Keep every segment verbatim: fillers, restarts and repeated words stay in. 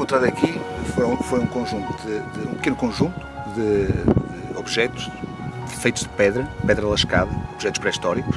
encontrado aqui foi, foi um conjunto, de, de, um pequeno conjunto de, de objetos feitos de pedra, pedra lascada, objetos pré-históricos.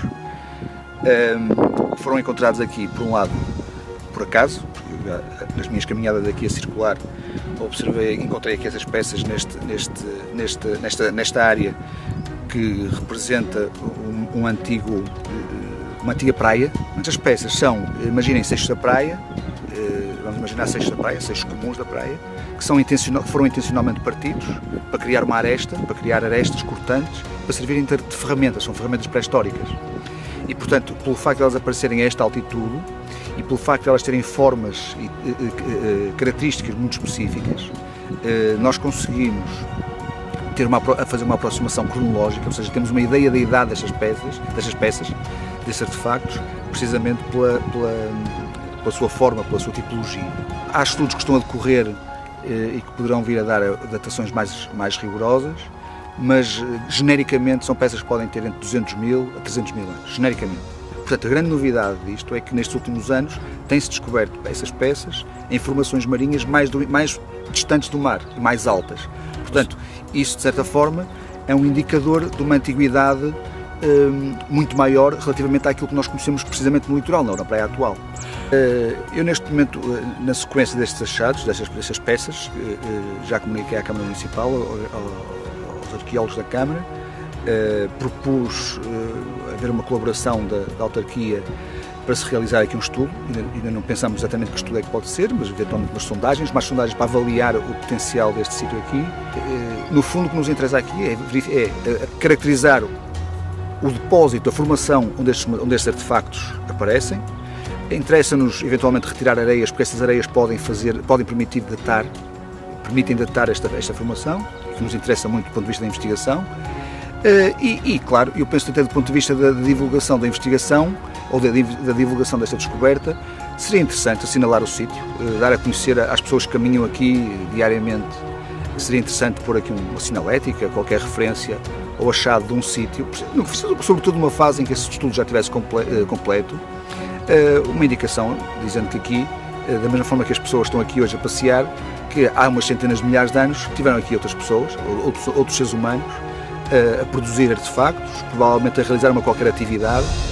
Um, foram encontrados aqui, por um lado, por acaso, porque nas minhas caminhadas aqui a circular, observei, encontrei aqui essas peças neste, neste, neste, nesta, nesta área que representa um, um antigo, uma antiga praia. Estas peças são, imaginem, cestos da praia, vamos imaginar cestos da praia, cestos comuns da praia, que são intencional, foram intencionalmente partidos para criar uma aresta, para criar arestas cortantes, para servirem de ferramentas, são ferramentas pré-históricas. E, portanto, pelo facto de elas aparecerem a esta altitude e pelo facto de elas terem formas e uh, características muito específicas, uh, nós conseguimos ter uma, a fazer uma aproximação cronológica, ou seja, temos uma ideia da idade destas peças, destas peças, destes artefactos, precisamente pela, pela, pela sua forma, pela sua tipologia. Há estudos que estão a decorrer uh, e que poderão vir a dar datações mais, mais rigorosas, mas genericamente são peças que podem ter entre duzentos mil a trezentos mil anos, genericamente. Portanto, a grande novidade disto é que nestes últimos anos tem-se descoberto essas peças em formações marinhas mais, do, mais distantes do mar e mais altas. Portanto, isso de certa forma é um indicador de uma antiguidade hum, muito maior relativamente àquilo que nós conhecemos precisamente no litoral, não na praia atual. Eu neste momento, na sequência destes achados, destas, destas peças, já comuniquei à Câmara Municipal, aos arqueólogos da Câmara, uh, propus uh, haver uma colaboração da, da autarquia para se realizar aqui um estudo. Ainda, ainda não pensamos exatamente que estudo é que pode ser, mas eventualmente umas sondagens, mais sondagens para avaliar o potencial deste sítio aqui. Uh, no fundo, o que nos interessa aqui é, é uh, caracterizar o depósito, a formação onde estes, onde estes artefactos aparecem. Interessa-nos eventualmente retirar areias, porque essas areias podem, fazer, podem permitir datar, permitem datar esta, esta formação, que nos interessa muito do ponto de vista da investigação. Uh, e, e, claro, eu penso até do ponto de vista da, da divulgação da investigação, ou da, da divulgação desta descoberta, seria interessante assinalar o sítio, uh, dar a conhecer às pessoas que caminham aqui diariamente. Seria interessante pôr aqui uma sinalética, qualquer referência ao achado de um sítio, sobretudo numa fase em que esse estudo já estivesse comple, uh, completo, uh, uma indicação dizendo que aqui, uh, da mesma forma que as pessoas estão aqui hoje a passear, que há umas centenas de milhares de anos tiveram aqui outras pessoas, outros, outros seres humanos, a produzir artefactos, provavelmente a realizar uma qualquer atividade.